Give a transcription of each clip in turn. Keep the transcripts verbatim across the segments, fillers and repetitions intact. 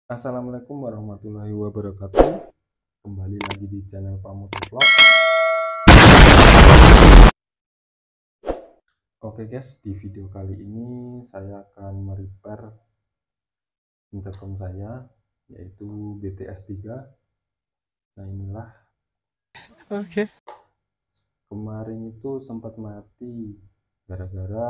Assalamualaikum warahmatullahi wabarakatuh. Kembali lagi di channel Pamotovlog. Oke guys, di video kali ini saya akan merepair intercom saya, yaitu B T S tiga. Nah inilah. Oke. Kemarin itu sempat mati gara-gara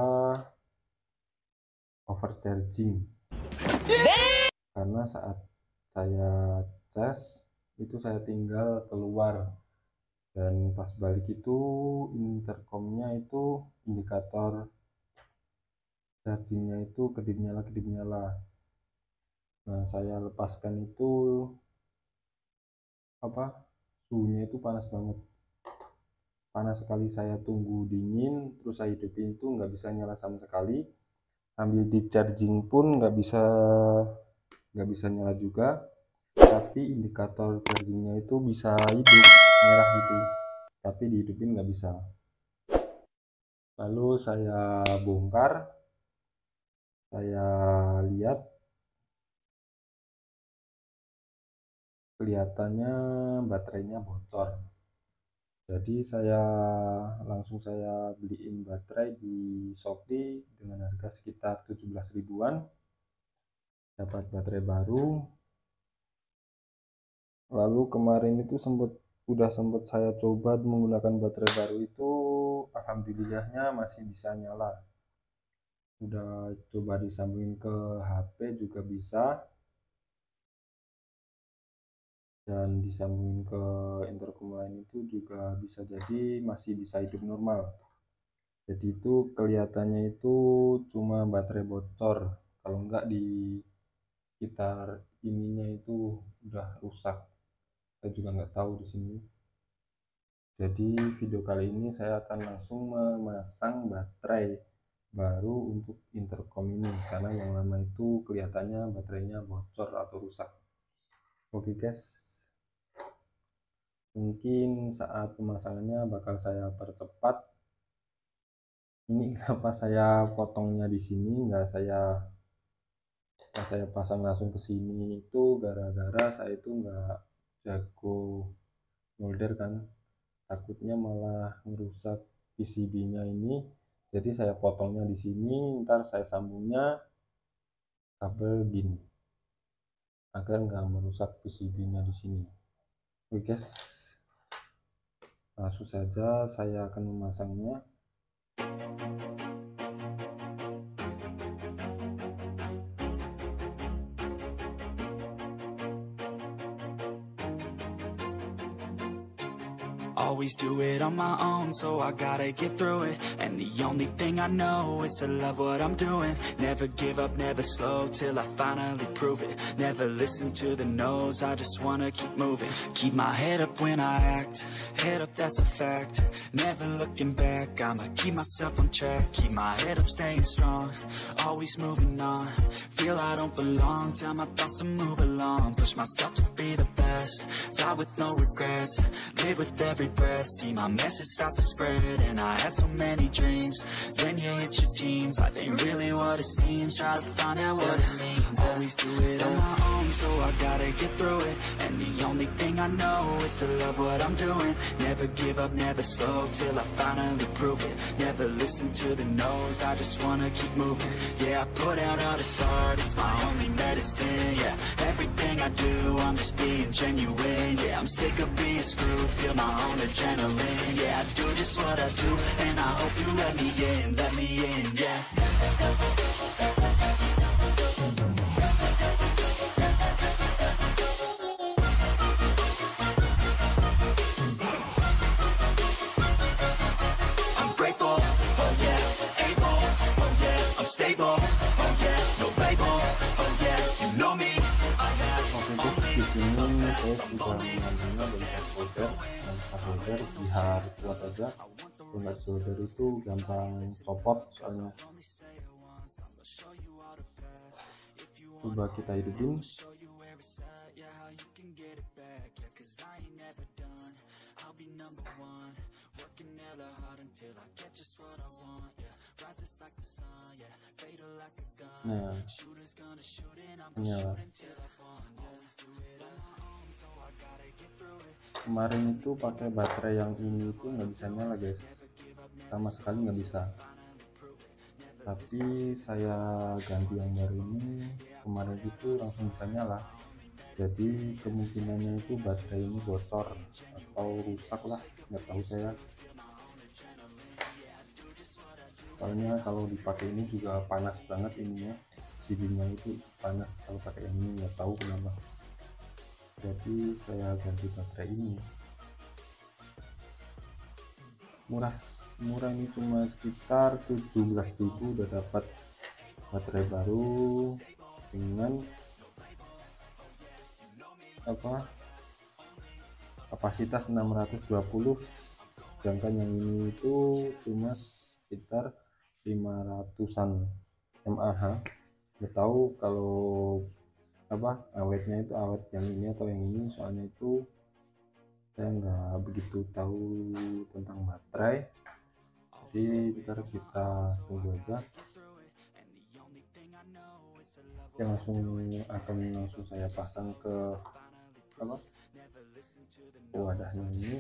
overcharging. Karena saat saya cas itu saya tinggal keluar, dan pas balik itu intercomnya itu indikator chargingnya itu kedip nyala kedip nyala. Nah saya lepaskan itu apa suhunya itu panas banget, panas sekali. Saya tunggu dingin terus saya hidupin itu nggak bisa nyala sama sekali, sambil di charging pun nggak bisa nggak bisa nyala juga, tapi indikator chargingnya itu bisa hidup merah gitu, tapi dihidupin nggak bisa. Lalu saya bongkar, saya lihat kelihatannya baterainya bocor. Jadi saya langsung saya beliin baterai di Shopee dengan harga sekitar tujuh belas ribuan, dapat baterai baru. Lalu kemarin itu sempat udah sempat saya coba menggunakan baterai baru itu, alhamdulillahnya masih bisa nyala. Udah coba disambungin ke H P juga bisa, dan disambungin ke intercom lain itu juga bisa, jadi masih bisa hidup normal. Jadi itu kelihatannya itu cuma baterai bocor, kalau enggak di sekitar ininya itu udah rusak. Saya juga nggak tahu di sini. Jadi video kali ini saya akan langsung memasang baterai baru untuk intercom ini, karena yang lama itu kelihatannya baterainya bocor atau rusak. Oke guys, mungkin saat pemasangannya bakal saya percepat. Ini kenapa saya potongnya di sini, nggak saya nggak saya pasang langsung ke sini, itu gara-gara saya itu nggak jago solder kan, takutnya malah merusak P C B-nya ini. Jadi saya potongnya di sini, ntar saya sambungnya kabel gini agar nggak merusak P C B-nya di sini. Oke guys, langsung saja saya akan memasangnya. Always do it on my own, so I gotta get through it. And the only thing I know is to love what I'm doing. Never give up, never slow, till I finally prove it. Never listen to the no's, I just wanna keep moving. Keep my head up when I act, head up, that's a fact. Never looking back, I'ma keep myself on track. Keep my head up, staying strong, always moving on. Feel I don't belong, tell my thoughts to move along. Push myself to be the best, die with no regrets. Live with every breath, see my message start to spread. And I had so many dreams, then you hit your teens. Life ain't really what it seems, try to find out what it means. Always do it on my own, so I gotta get through it. And the only thing I know is to love what I'm doing. Never give up, never slow, till I finally prove it. Never listen to the no's, I just wanna keep moving. Yeah, I put out all this art, it's my only medicine. Yeah, everything I do, I'm just being genuine. Yeah, I'm sick of being screwed, feel my own adrenaline. Yeah, I do just what I do, and I hope you let me in, let me in, yeah. I'm grateful, oh yeah, able, oh yeah, I'm stable, oh yeah, no label, oh yeah, you know me, I have Oke guys, di sini saya sudah mengambilnya dari solder, dan solder biar kuat aja. Kalau solder itu gampang copot soalnya. Coba kita hidupin. until I get just what I want, yeah. Rises like the sun, yeah. Fatal like a Nah, menyala. Kemarin itu pakai baterai yang ini itu nggak bisa nyala guys, sama sekali nggak bisa. Tapi saya ganti yang baru ini, kemarin itu langsung bisa nyala. Jadi kemungkinannya itu baterai ini bocor atau rusak lah, nggak tahu saya. Soalnya kalau dipakai ini juga panas banget ininya, silinya itu panas kalau pakai yang ini, nggak tahu kenapa. Jadi saya ganti baterai ini. Murah murah ini cuma sekitar tujuh belas ribu udah dapat baterai baru dengan apa kapasitas enam ratus dua puluh, sedangkan yang ini itu cuma sekitar lima ratusan mAh. Nggak tahu kalau apa awetnya itu awet yang ini atau yang ini, soalnya itu saya nggak begitu tahu tentang baterai. Jadi ntar kita tunggu aja, ya langsung akan langsung saya pasang ke apa wadahnya ini.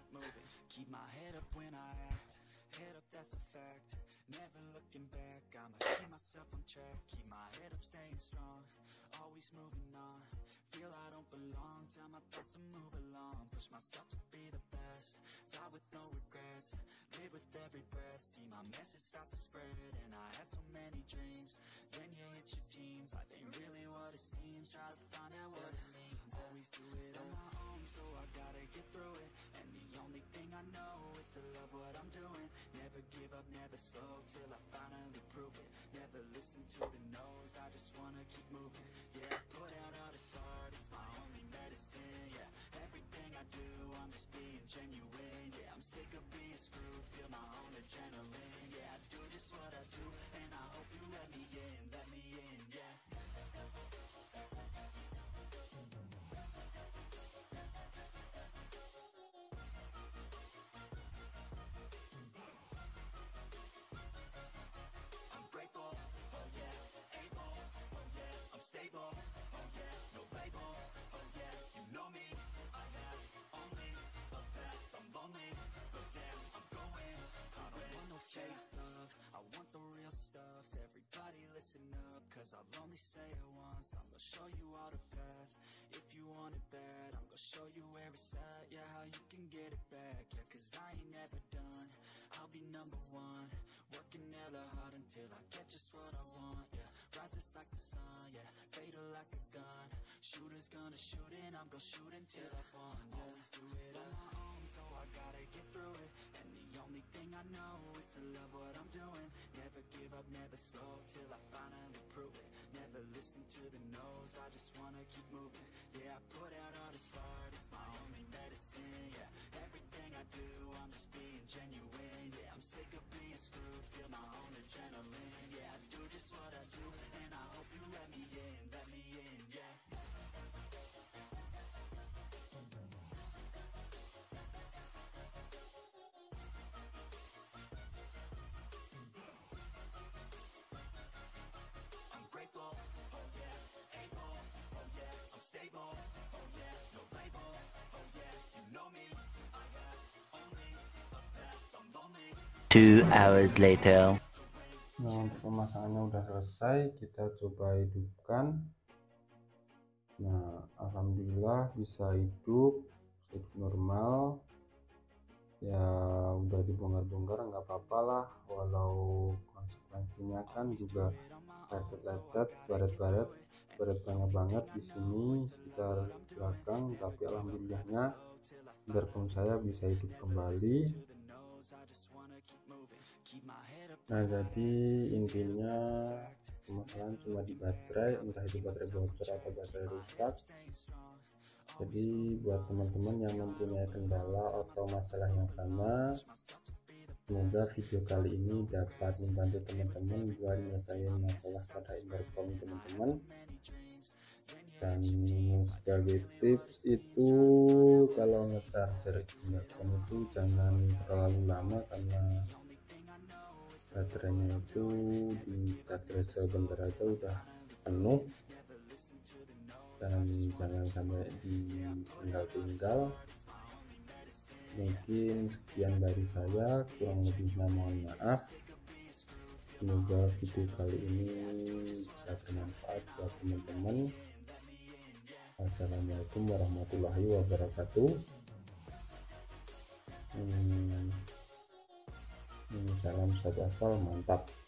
Two hours later. Nah, untuk pemasangannya udah selesai, kita coba hidupkan. Nah, alhamdulillah bisa hidup, bisa hidup normal. Ya udah dibongkar-bongkar nggak apa-apa lah, walau konsekuensinya kan juga lecet-lecet, baret-baret, baret banyak banget di sini sekitar belakang, tapi alhamdulillahnya biarpun saya bisa hidup kembali. Nah, jadi intinya permasalahan cuma di baterai, entah itu baterai bocor atau baterai rusak. Jadi buat teman-teman yang mempunyai kendala atau masalah yang sama, semoga video kali ini dapat membantu teman-teman buat menyelesaikan masalah pada intercom teman-teman. Dan sebagai tips itu, kalau nge-charger intercom itu jangan terlalu lama, karena baterainya itu di charger sebentar aja udah penuh, dan jangan sampai ditinggal-tinggal. Mungkin sekian dari saya, kurang lebihnya mohon maaf. Semoga video kali ini bisa bermanfaat buat teman-teman. Assalamualaikum warahmatullahi wabarakatuh. hmm, Salam satu aspal, mantap.